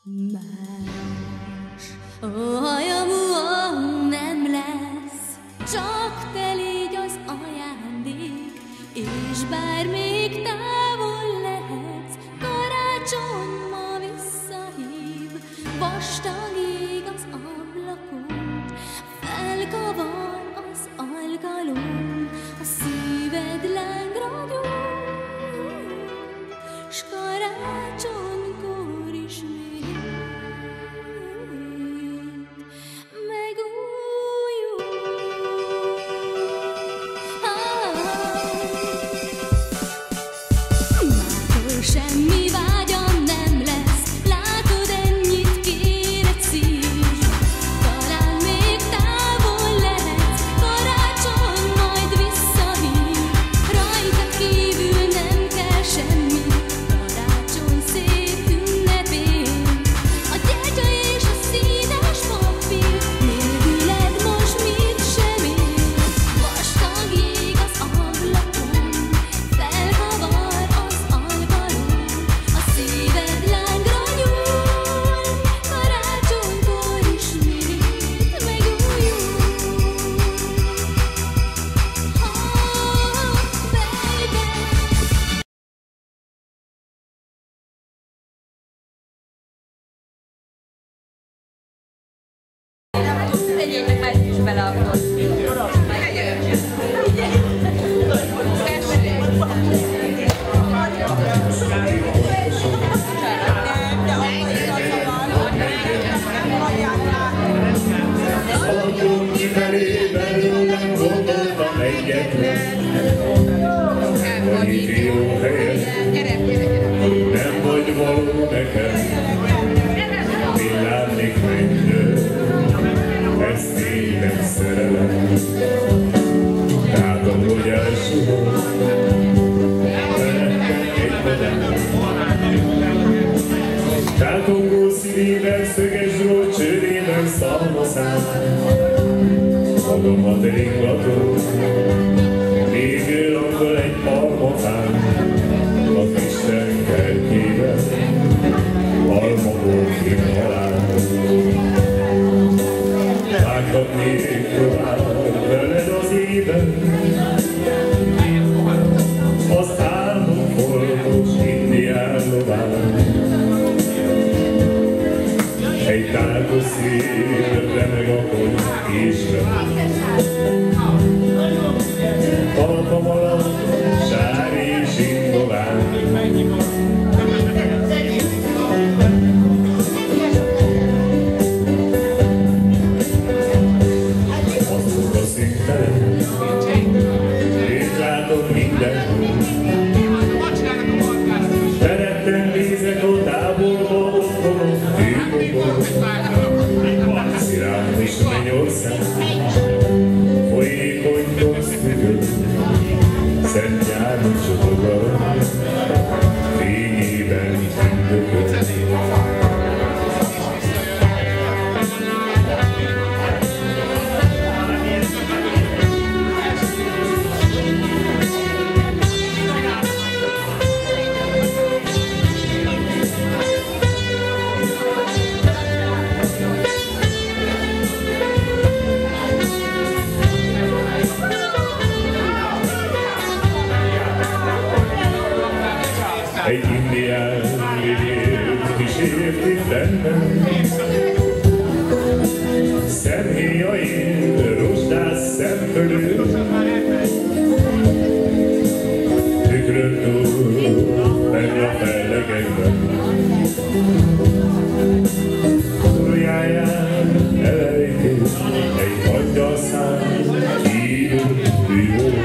Más hajamú nem lesz, csak te légy az ajándék, és bár még távol lehetsz, karácsony ma visszahív, vastag ég az ablakon, felkavar az algalom, a szíved lángra gyúl, s karácsonykor ismét megújul. Mától semmi vágyam nem lesz, látod, ennyit kér egy szív. Talán még távol lehetsz, karácsony majd visszahív. Rajta kívül nem kell semmi, karácsony szép ünnepén. A gyertya és a színes papír nélküled most mit sem ér. Vastag ég az ablakon, felkavar az algalom, a szíved lángra nyúl, karácsonykor ismét megújul. Tegyétek már is bele akkor. Haladjunk kifelé, belőlem gondoltam egyetlen. Van itt jó helyen, nem vagy való nekem. Villámlik mindő, ezt én nem szerelem. Látom, hogy elsuhol, felettem egy vadem. Tátongó szívében szöges drót, csőrében szalmaszám. Magamat ringlatom, még landol egy parmafán. Az Isten kertjében, almagó kim halál. Vághatnék tovább veled az éven, az álmok foltos indián lován. Egy tárgos szél remeg a kocskésre, talpam alatt sár és indolán. Azok a szintelen, én látom mindenhol. Teretten nézek a távolba, otthonok, tűkokon. Szirám és mennyország, folyékony tosztüdő, Szent János csotogaron, fényében tündökön. Egy indián vidék kísért itt bennem, szemhéjain rozsdás szemfölő, tükrön túl benn a fellegekben. Úrjáján elejtés egy angyalszám, hívó bűvő.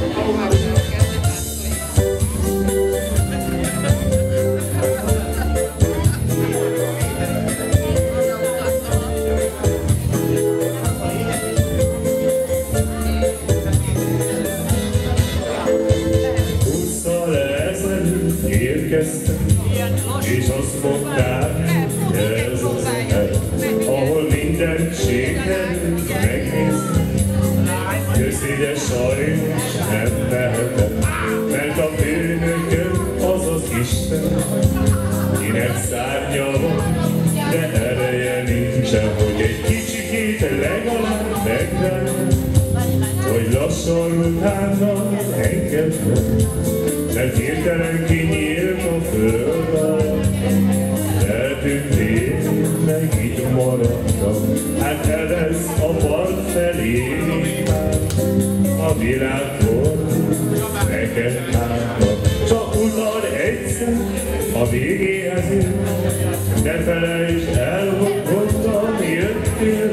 És azt mondták, ez az hely, ahol minden sikerül megnézni. Köszi, de sajnos nem mehetek, mert a főnököm az az Isten, kinek szárnya van, de ereje nincsen, hogy egy kicsikét legalább megvenni, hogy lassan utána engednek. Mert hirtelen kinyílt a föld, eltűnt én, meg itt maradtam. Hát elvesz a part felé, a világ fordul neked hátra. Csak utad egyszer a végéhez ér, ne felejtsd el, hogy honnan jöttél.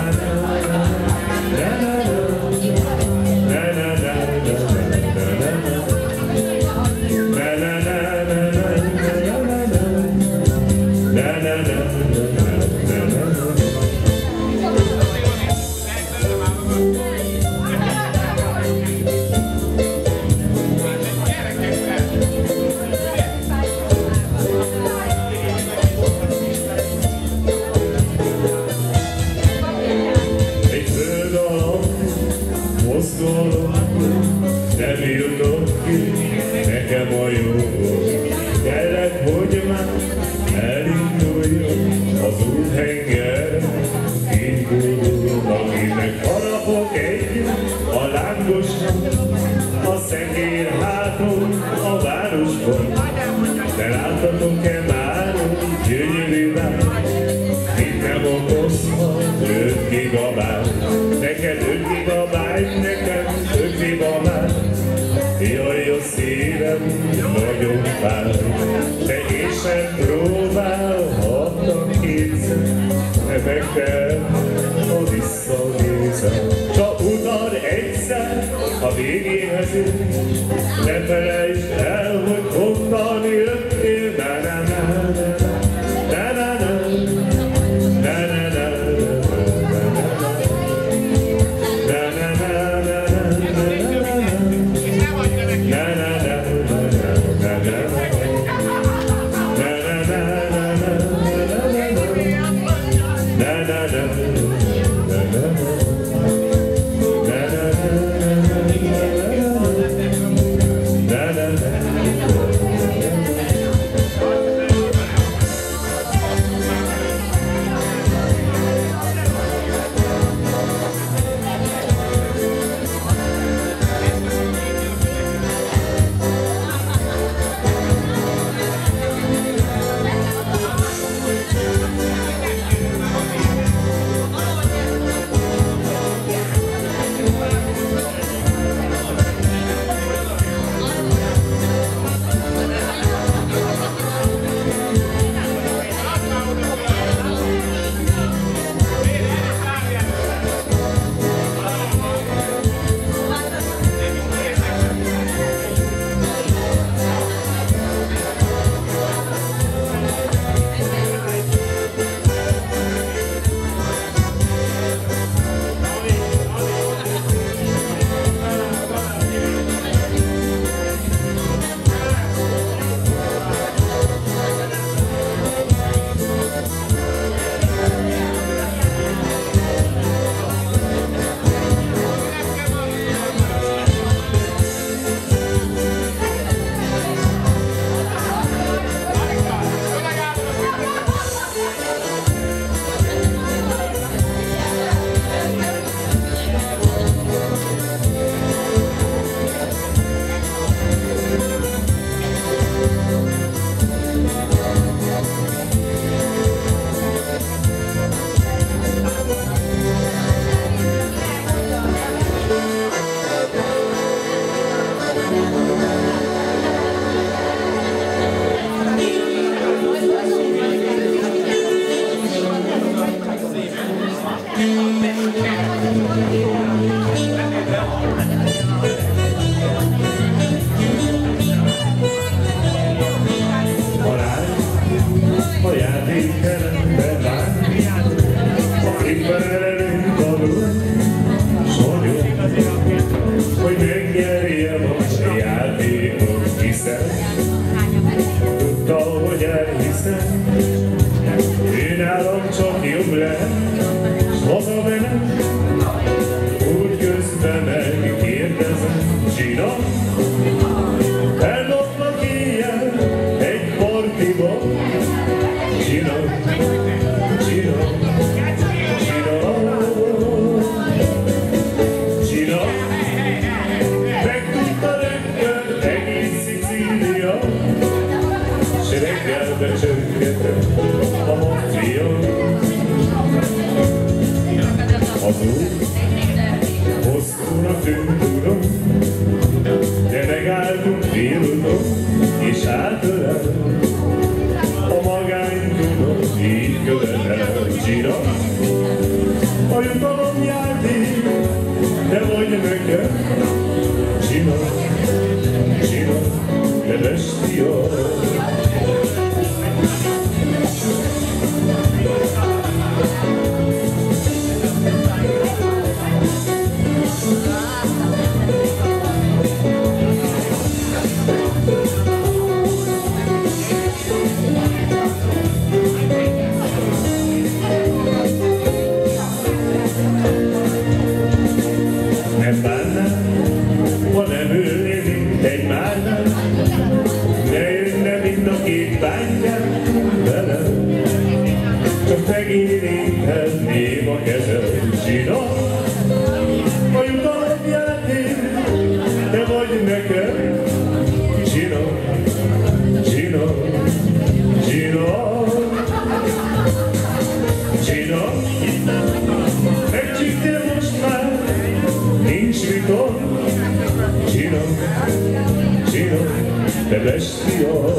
Nem jutott ki nekem a jó, kellett, hogy már elinduljon az úthenger. Indulunk, akinek harapok együtt a lángosnak, a szekér háton a városban. De láttatok-e már, hogy gyönyörű vár, itt nem okozhat 5 gigabájt. Neked 5 gigabájt, nekem 5 gigabájt. Jaj, a szívem nagyon fáj, de én sem próbálhattam kétszer, meg kell, ha visszanézem. Csak utad egyszer a végéhez ér, ne felejtsd el, hogy honnan jöttél. Na na na játékot hiszem, tudta, hogy elhiszem, ő nálam csak jobb lehet, s hazamenem, úgy közben megkérdezem, Gina, eldobnak éjjel egy partiba, Gina, Gina, Gina, Gina, megtudta rögtön egész Szicília, s reggel becsörgetett a maffia. Az út hosszúnak tűnt, tudom, de megálltunk félúton, és átölel a magány, tudom, így követel. Gina, a jutalom játék, te vagy nekem, Gina, Gina, te bestia. Nem bánnám, ha nem ülnénk egymásnál, ne jönne mind a két bátyám velem, csak megérintetném a kezem. Gina, a jutalom játék, te vagy nekem, Gina, Gina, Gina, Gina, megcsíptél most már, nincs vita, Gina, Gina, te bestia.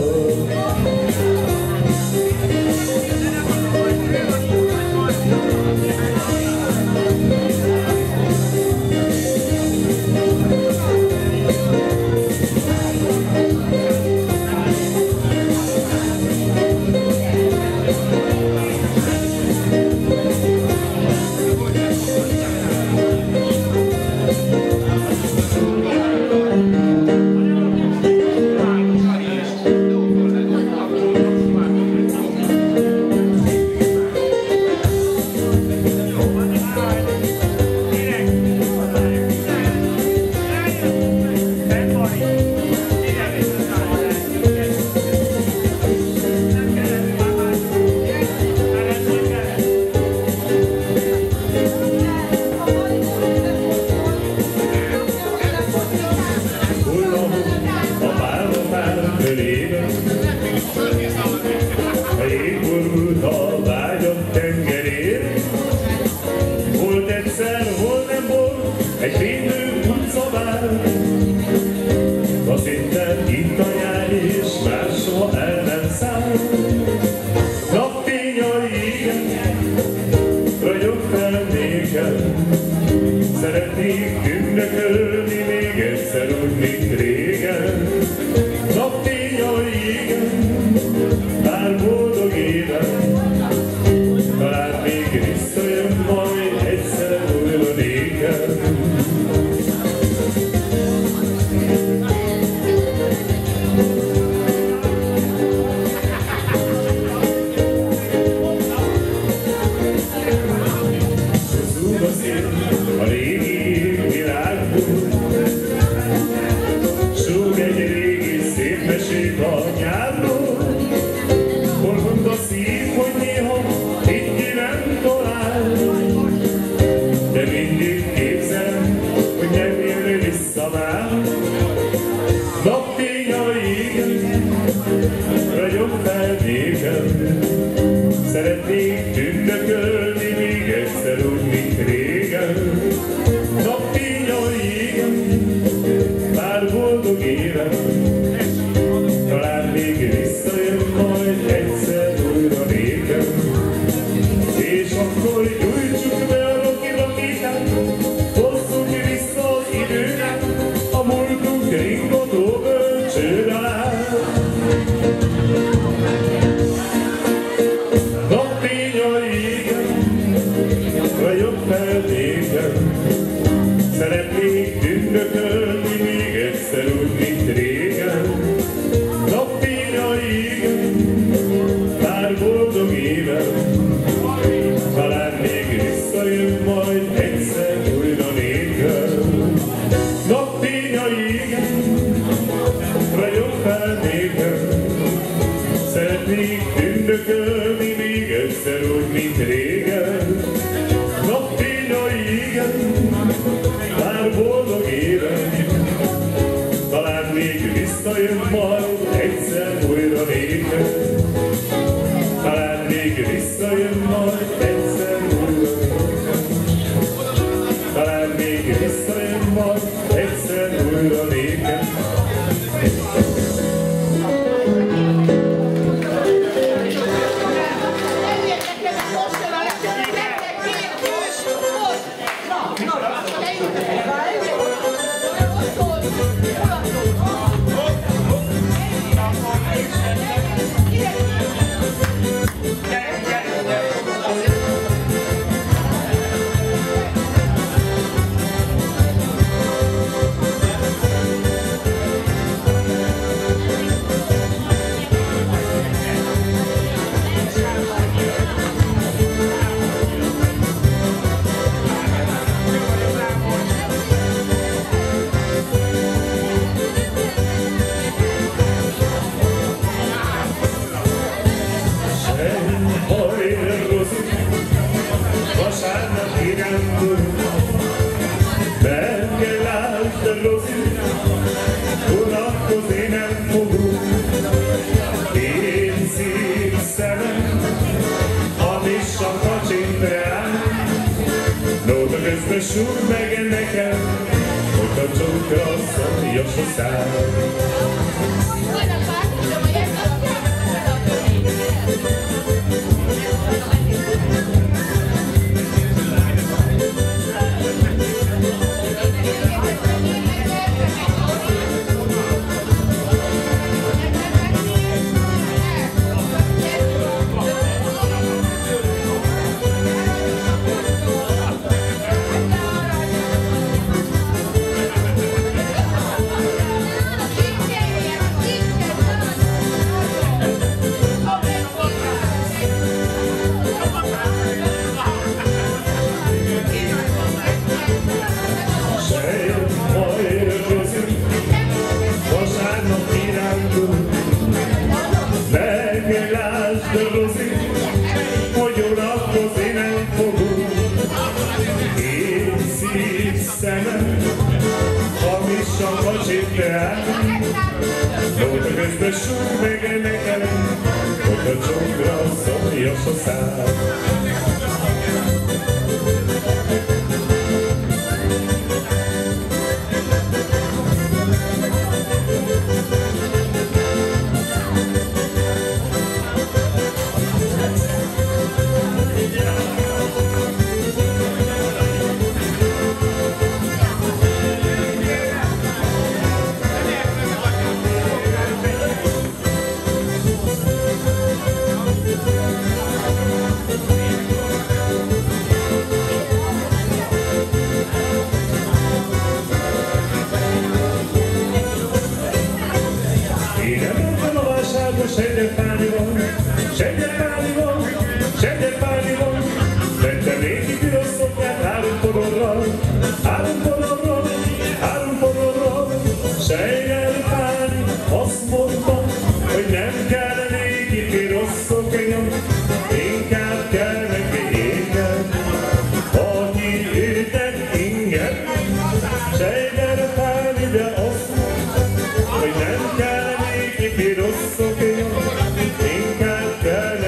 Égborult a vágyat tengerén, volt egyszer, hol nem volt, egy védő utca vár. Azt hittem, itt a nyár, és máshol el nem száll. Napfény a jégen, ragyog fel nékem, szeretnék ünnepelni még egyszer úgy, mint régen. Napfény a jégen, bár boldog élet, talán még visszajön majd egyszer újra nékem. Zúg a szél a régi világból, súg egy régi szép mesét a nyárról. Hol mond a szív, hogy néha itt ki nem talál, de mindig képzelem, hogy nem jön vissza már. Napfény a jégen, ragyog fel nékem, szeretnék ünnepelni még egyszer úgy, mint régen. Napfény a jégen, bár boldog élet, talán még visszajön majd egyszer újra nékem. És akkor gyújtsuk be a roki-rakitát, hozzuk vissza az időnek a múltunk ringató bölcsőd alá. Napfény a jégen, ragyog fel nékem, szeretnék ünnepelni még egyszer újra. fel nékem, szeretnék ünnökölni még egyszer úgy, mint régen. Napfényai égen, már boldog éven, talán még visszajön majd egyszer újra nékem. Talán még visszajön majd egyszer újra nékem. Talán még visszajön majd egyszer újra nékem. Vasárnap kirándul, nem kell áltadozni, unatkozni nem fogunk. Én szív szemem, hamis a kacsint rám, nóta közben súg meg nekem, hogy a csókra szomjas a szám. Hogy unatkozni nem fogunk. Én szív szemem, hamis a kacsit rám, nóta közben súg meg nekem, hogy a csókra szomjas a szám. Segyepánival, vettem néki piros szoknyát három podorral, Segyepáni azt mondta, hogy nem kell néki piros szoknya, inkább kell neki égen, aki őtet inget. Segyepáni de azt mondta, hogy nem kell néki piros szoknya, inkább kell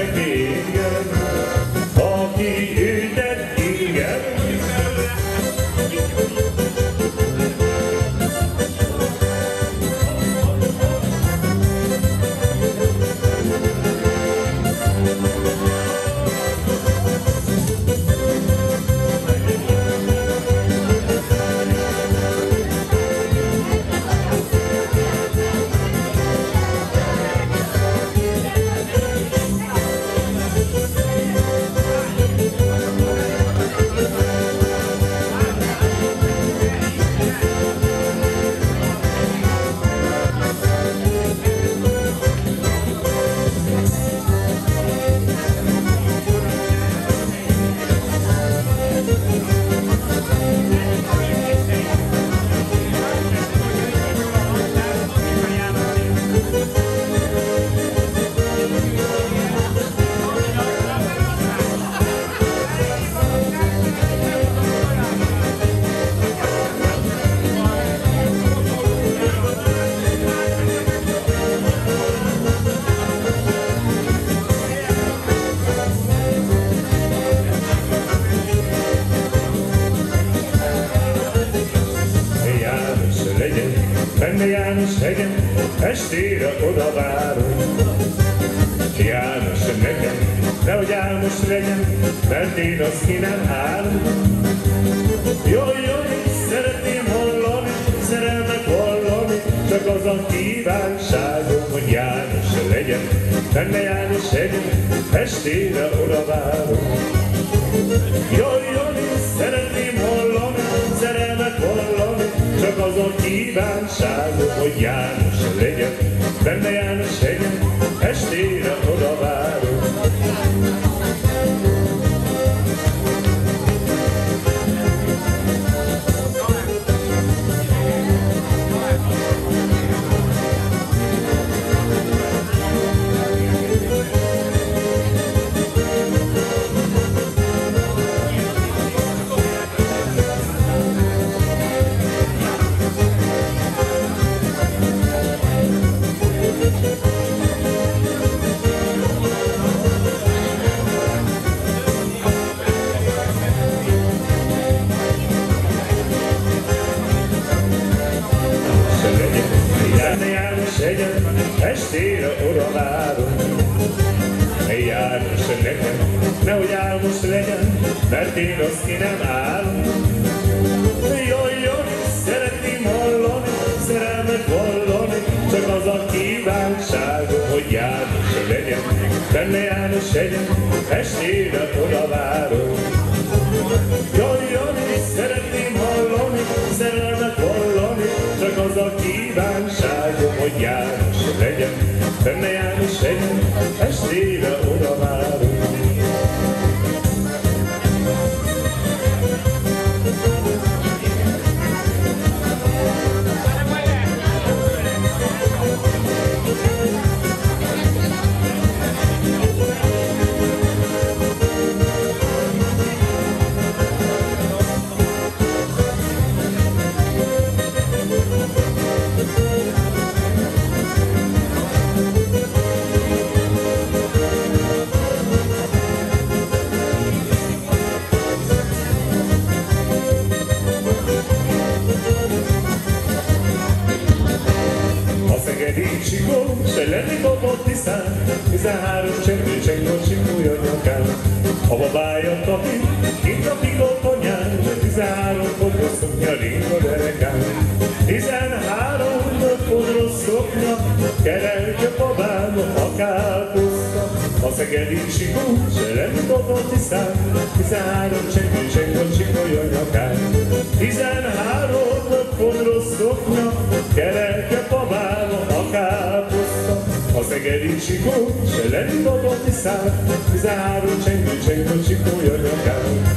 János hegyen, estére oda várunk. János nekem, nehogy álmos legyen, mert én azt ki nem állom. Jaj, jaj, szeretném hallani, szerelmet vallani, csak az a kívánságom, hogy János legyen, benne János hegyen, estére oda várunk. Jaj, jaj, szeretném hallani, szerelmet vallani, csak az a kívánságom, hogy János legyen, benne János hegyen, estére oda várunk. Estére oda várunk. János nekem, nehogy álmos legyen, mert én azt ki nem állom. Jaj, jaj, szeretném hallani, szerelmet vallani, csak az a kívánságom, hogy János legyen, benne János hegyen, estére oda várunk. Jaj, jaj, szeretném hallani, szerelmet vallani, csak az a kívánságom, hogy János legyen, benne János hegyen, estére oda várunk. Csikó, se lenni dobott tisztán, 13 csengő csengó csikója nyakán. A babája tapi, kint a pikott anyán, 13 podros szoknya ring a derekán. 13 podros szoknya, kerelke babám a káposzta. A szegedi csikó, se lenni dobott tisztán, 13 csengő csengó csikója nyakán. 13 podros szoknya, kerelke babám a káposzta. A szegedi csikó, se lenni dobott tisztán, 13 csengő csengő csikója nyakán.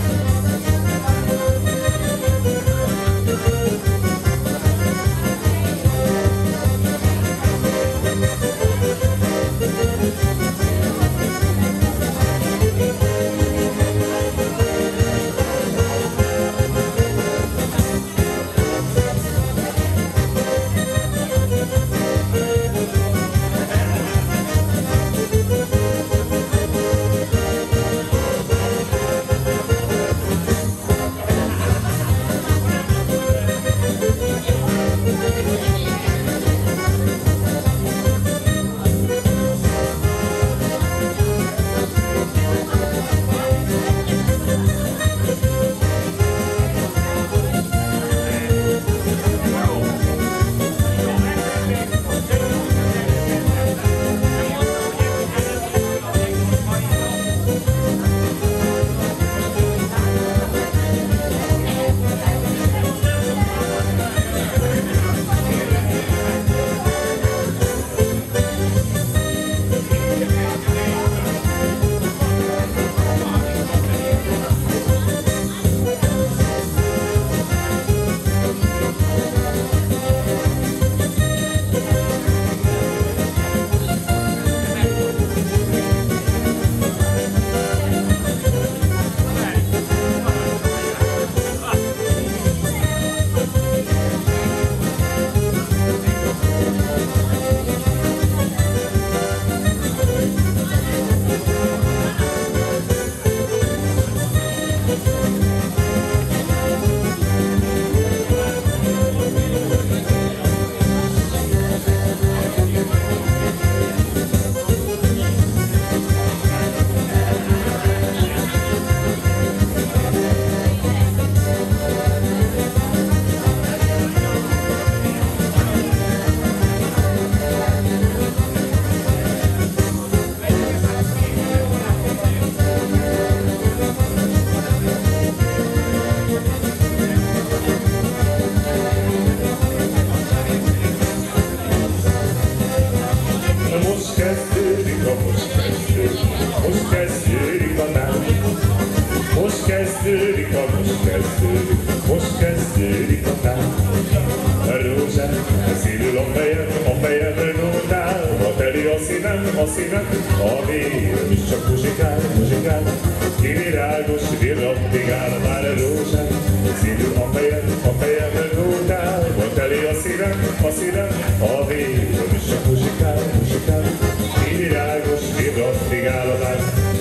most kezdődik a tánc. A rózsák szívül a fejem rótál, ma teli a szívem, a vérem is csak muzsikál, kivirágos virrattigál, már a rózsák szívül a fejem rótál, ma teli a szívem, a vérem is csak muzsikál, kivirágos virrattigál, már.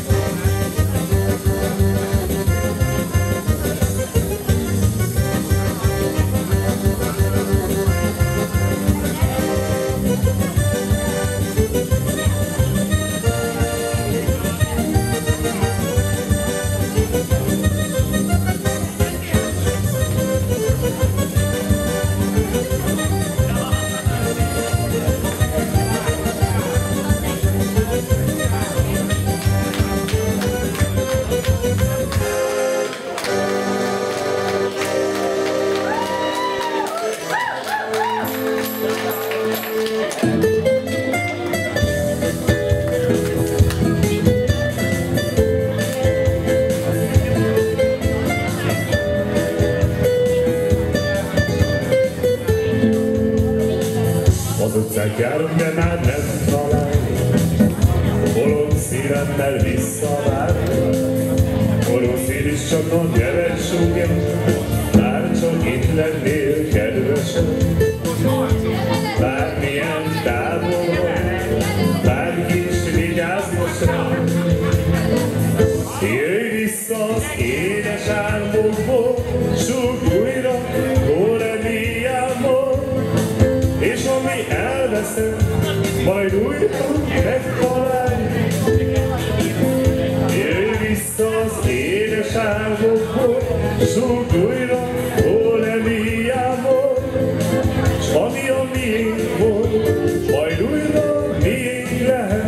Az utcán járunk, de már nem talál, bolond szívemmel visszavár. Forró szív is csak a nevet súgja, már csak itt lennél kedvesem. Bármilyen távol van, bárki is vigyázz most rám. Jöjj vissza az édes álmokból, súgj újra, és ami elveszem, majd újra megtalálj. Jöjj vissza az édes álmokból, súgj újra Bohemiából, s ami a miénk volt, majd újra miénk lehet.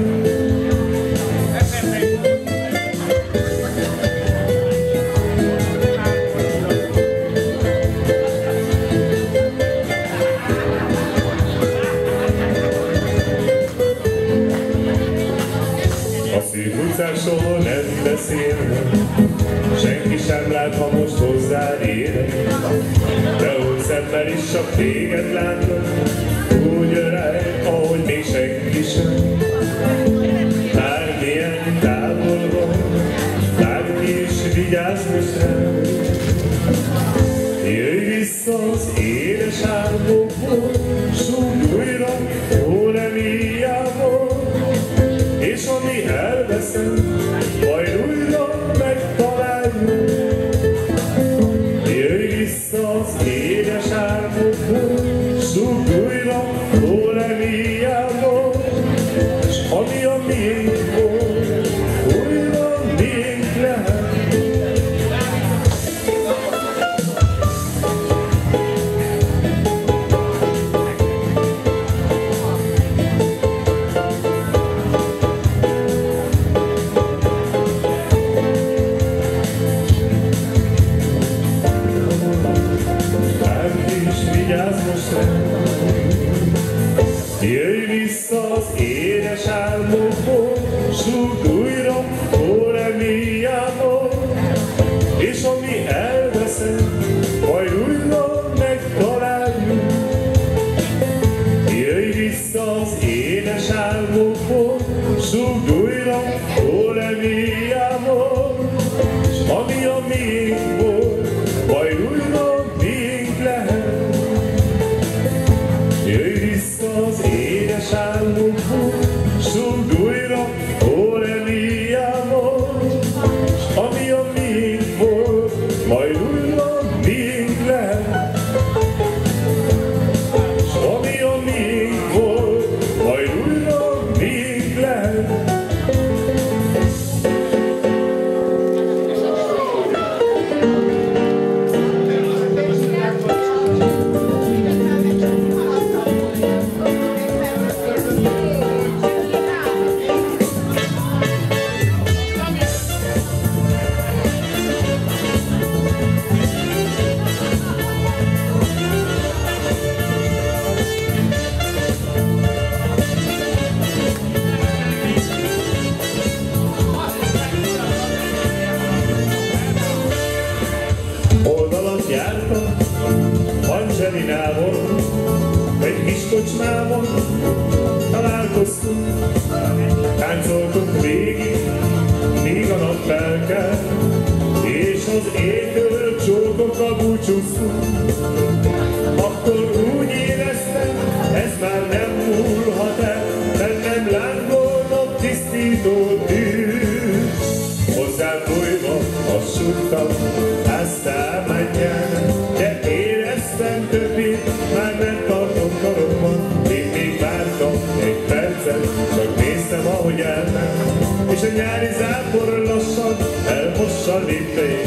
Utcán soha nem beszélnek, senki sem lát, ha most hozzád érek. De úgy szemmel is csak téged látlak, úgy öreg, ahogy még senki sem. Bármilyen távol van, bárki is vigyázz most rám. Jöjj vissza az édes álmokból, súgj újra Bohemiából, és ami elveszem, majd újra megtaláljuk. Jöjj vissza az édes álmokból, súgj újra Bohemiából, s ami a miénk volt, újra miénk lehet. Jöjj vissza az édes álmokból, súgj újra Bohemiából, és ami elveszem, majd újra megtaláljuk. Jöjj vissza az édes álmokból, súgj újra Bohemiából, s ami a miénk volt, majd újra miénk lehet. Jöjj vissza az édes álmokból, súgj újra Bohemiából, s ami a miénk volt, majd újra miénk lehet. S ami a miénk volt, majd újra miénk lehet. álmodoztunk, táncoltunk végig, míg a nap felkel, és az égtől csókokkal búcsúztunk. Akkor úgy éreztem, ez már nem múlhat el, bennem lángolnak tisztító tűz. Hozzám bújva azt súgtam, aztán menjen, de éreztem többit, már nem tartom karomban. Én még vártam egy percet, csak néztem, ahogy elment, és a nyári zápor lassan elmossa lépteit.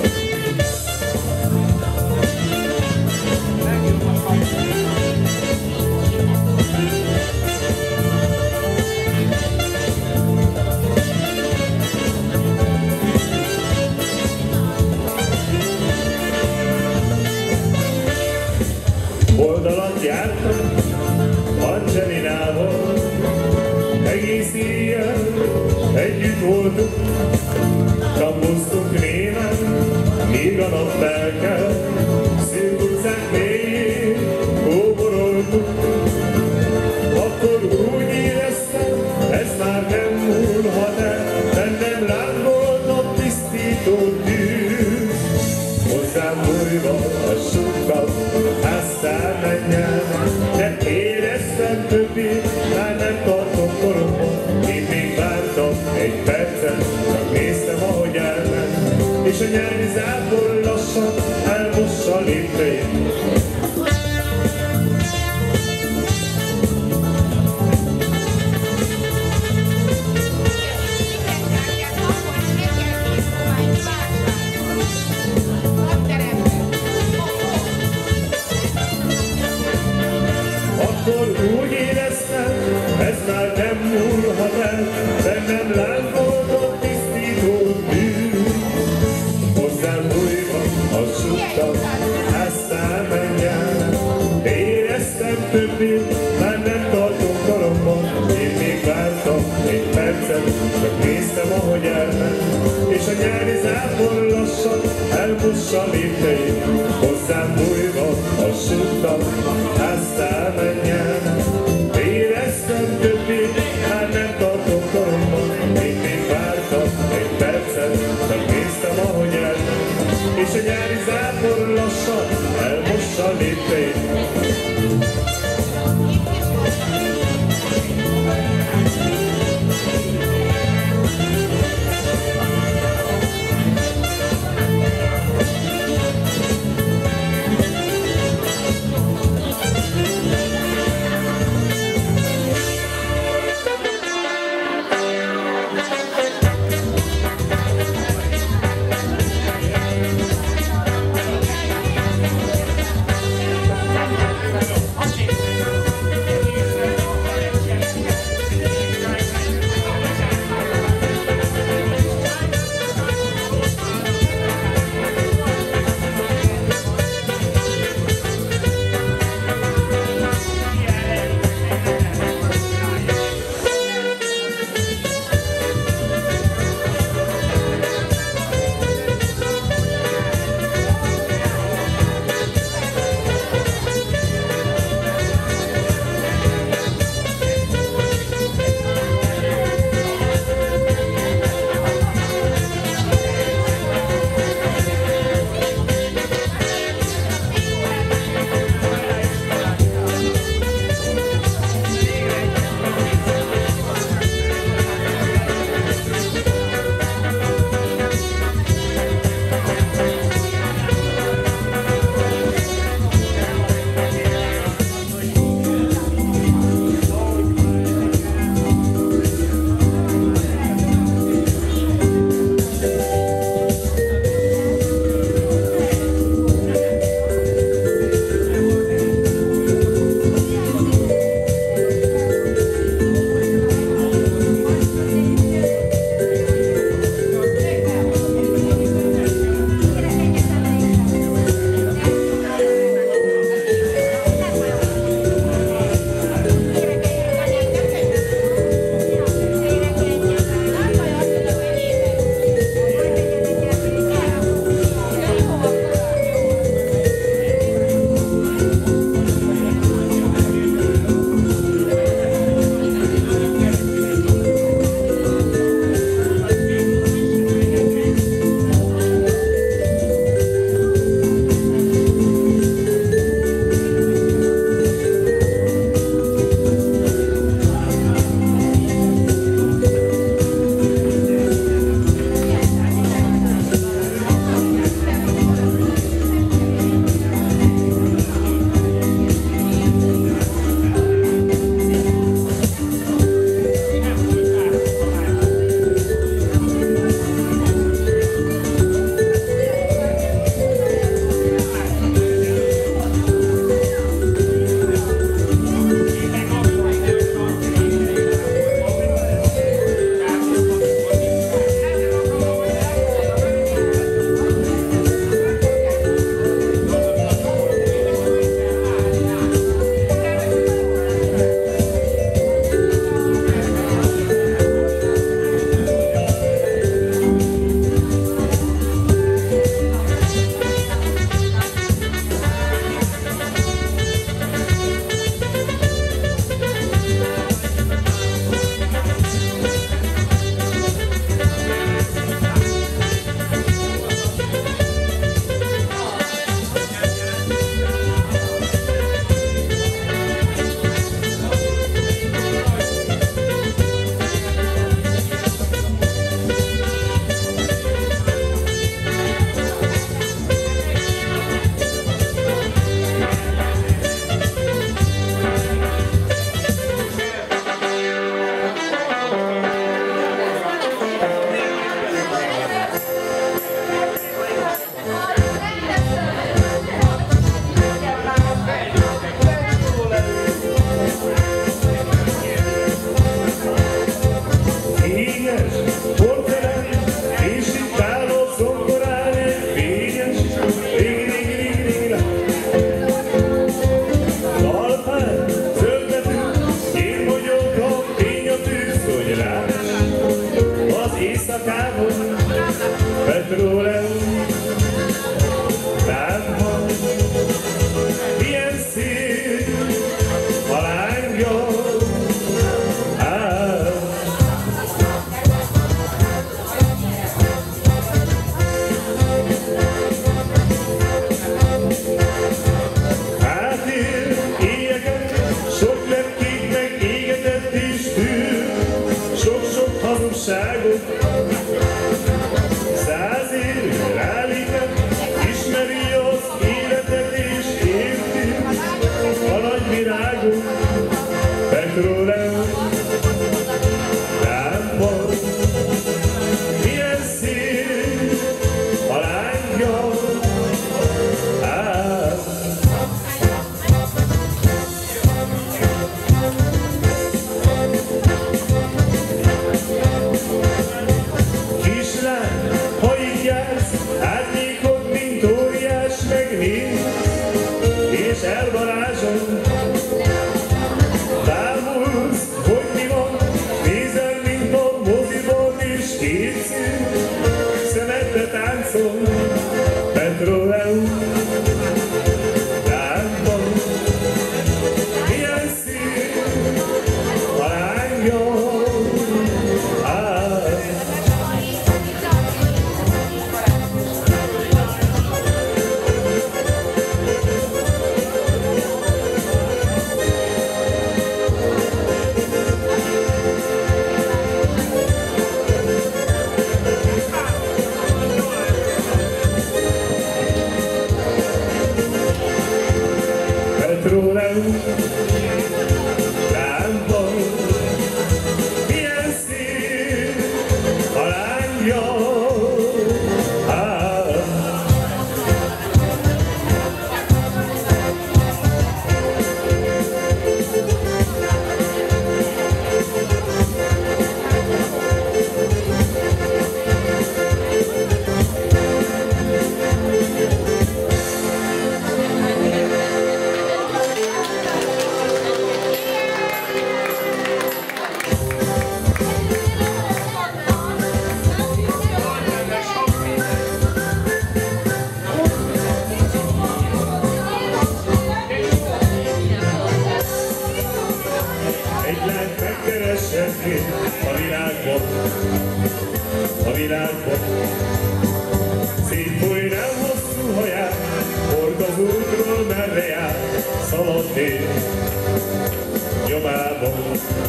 Oldalat jártam Angelinával, egész éjjel együtt voltunk, kampoztunk némán, míg a nap felkel, szűk utcák mélyén kóboroltunk. Akkor úgy éreztem, ez már nem múlhat el, bennem lángolnak tisztító tűz. Hozzám bújva azt súgtam, aztán menjen, de éreztem többit, már nem tartom koromban. Én még vártam egy percet, csak néztem, ahogy elment, és a nyári zápor lassan elmossa lépteit. Akkor úgy éreztem, ez már nem múlhat el, bennem lángolnak tisztító tűz. Hozzám bújva azt súgtam, aztán menjen, de éreztem többit, már nem tartom karomban. Én még vártam egy percet, csak néztem, ahogy elment, és a nyári zápor lassan elmossa lépteit. Hozzám bújva azt súgtam, aztán menjen, de éreztem többit, már nem tartom karomban. Én még vártam egy percet, csak néztem, ahogy elment, és a nyári zápor lassan elmossa lépteit. Petróleum lámpa, milyen szín a lángja, kislány, ha így jársz, árnyékod, mint óriás megnéz, és elvarázsod, bámulsz, hogy mi van, nézel, mint a moziban, és kétszer szemedbe táncol, Petróleum lámpa, milyen szín a lángja, Petróleum lámpa, milyen szín a lángja, egy lány megkereshetné a világban, szétfújnám hosszú haját, hord az útról, merre jár, szaladnék nyomában.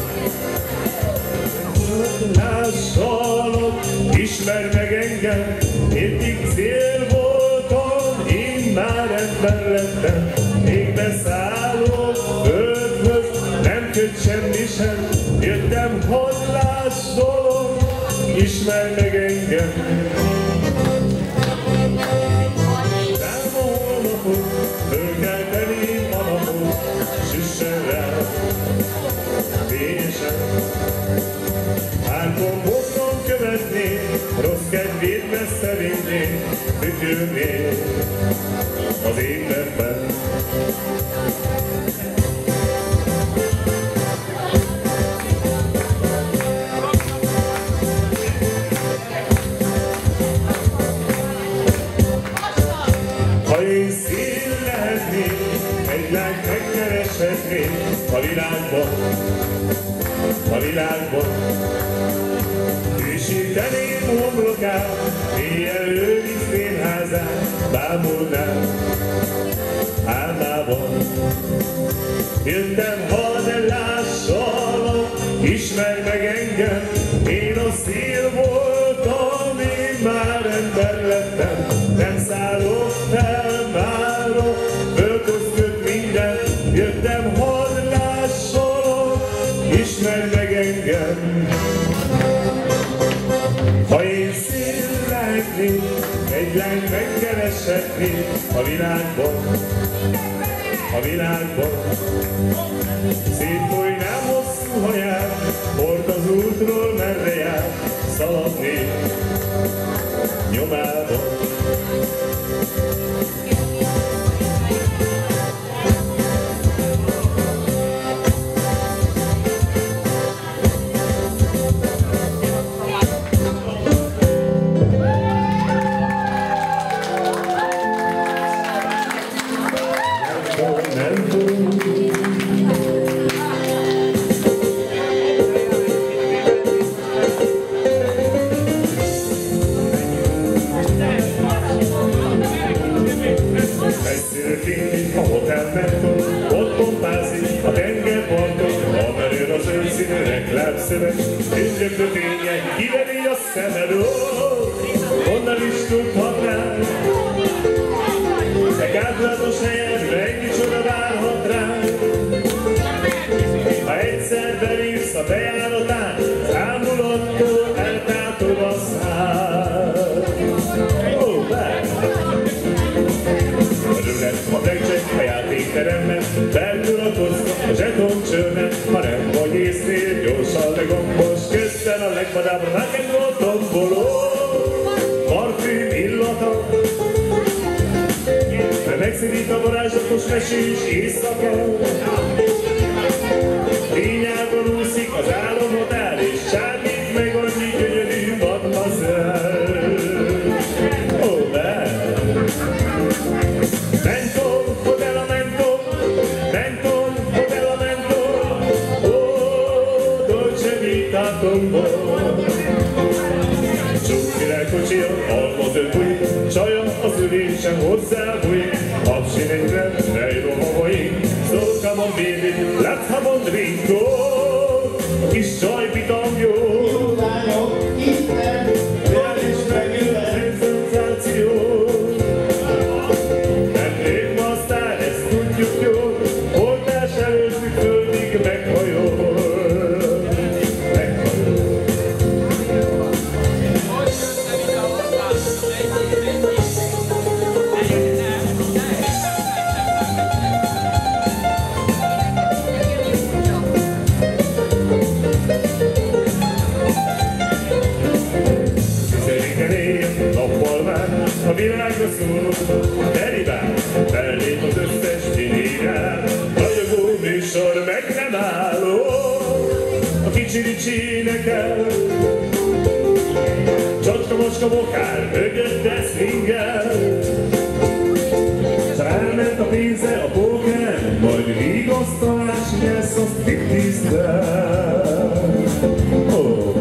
Lássalak, ismerj meg engem, eddig cél voltam, én már ember lettem, még beszállok földhöz, nem köt semmi sem, jöttem hallásolom, ismerj meg engem. Nem a holnapot, föl kell tenni a napot, süssen rá fényesen. Árkon hosszon követné, rossz kedvét messze vinné, fütyülné az étterben. Ha én szín lehetnék, egy lányt megkereshetnék a világban, Hűsíteném homlokát, éjjel őrizném házát, bámulnám álmában. Jöttem, ha ne lássalak, ismerj meg engem, én a szél voltam, én már ember lettem, nem szállok fel mára, fölközköd minden, jöttem, ha ne lássalak, ismerj meg engem. Ha én szél lehetnék, egy lányt megkereshetnék a világban, szétfújnám hosszú haját, hord az útról, merre jár, szaladnék nyomában. A hotelmentől, ott pompázik a tengerparton, a merőr az őszínű reklámszöveg, ügyöklő tények kiveri a szem elől, honnan is tudhatnál, de gátlagos helyedre ennyi csoda várhat rá, ha egyszer belép mész a bejáratán, ámulattól eltátod a száll. Ó, bár! A blackjack a játékteremben, feltulakozva a zsetoncsőben, ha nem vagy észnél, gyorsan legombos, közben a legvadább rock'n'roll tomboló. Parfüm illata, de megszedít a varázslatos mesés éjszaka. Fényában úszik az álomhatár, és csábít meg annyi gyönyörű mademoiselle. Ó, bár! Mentor, hotel a mentor, mentor, hotel a mentor, ó, dolce vita tombol. Csukki lelkocsia, alma többúj, csaja az ülésen hozzábújik, habsin egyre, nejrom a moink, so come on baby, let's have a drink, oh, a kis csajpitam jó. Lányok, Isten, Jár is megül a szenzáció. Nemrég ma aztán ezt tudjuk jól, oltás előttük földig meghajol. A világra szól, derivál, fellép az összes dinérál, ragyogó műsor meg nem álló, a kicsi ricsi énekel, csacska-macska vokál, mögötte swingel, s elment a pénze a póker, majd vigasztalás nyersz a striptease-tel. Oh,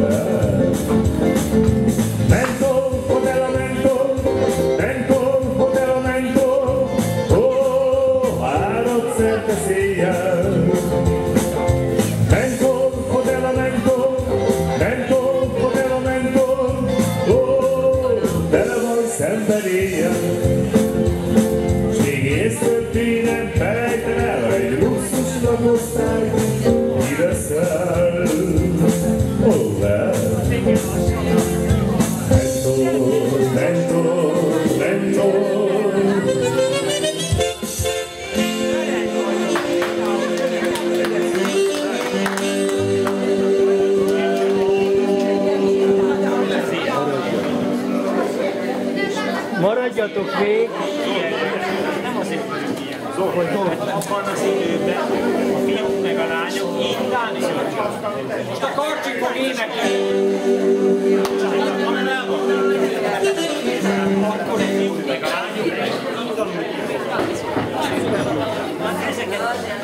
mentor, hotel a mentor, mentor, hotel a mentor, ó, árad szerte széjjel. Mentor, hotel a mentor, mentor, hotel a mentor, ó, tele van szenvedéllyel. S még észtörténet felejten el, egy luxus lakosztály, ki leszel. Oh, well. Mentor, mentor, mentor. Maradjatok még! Nem azért vagyunk ilyen. Abban az időben a fiúk meg a lányok így táncsoltak. Most a Karcsi fog énekelni. Akkor egy fiúk meg a lányok meg ezeket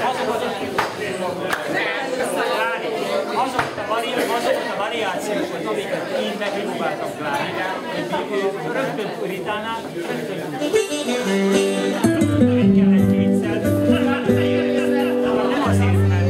azokat a variációkat, amiket így megpróbáltak látni, rögtön puritánál, rögtön kellett kétszer, nem azért, mert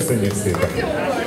Köszönjük szépen!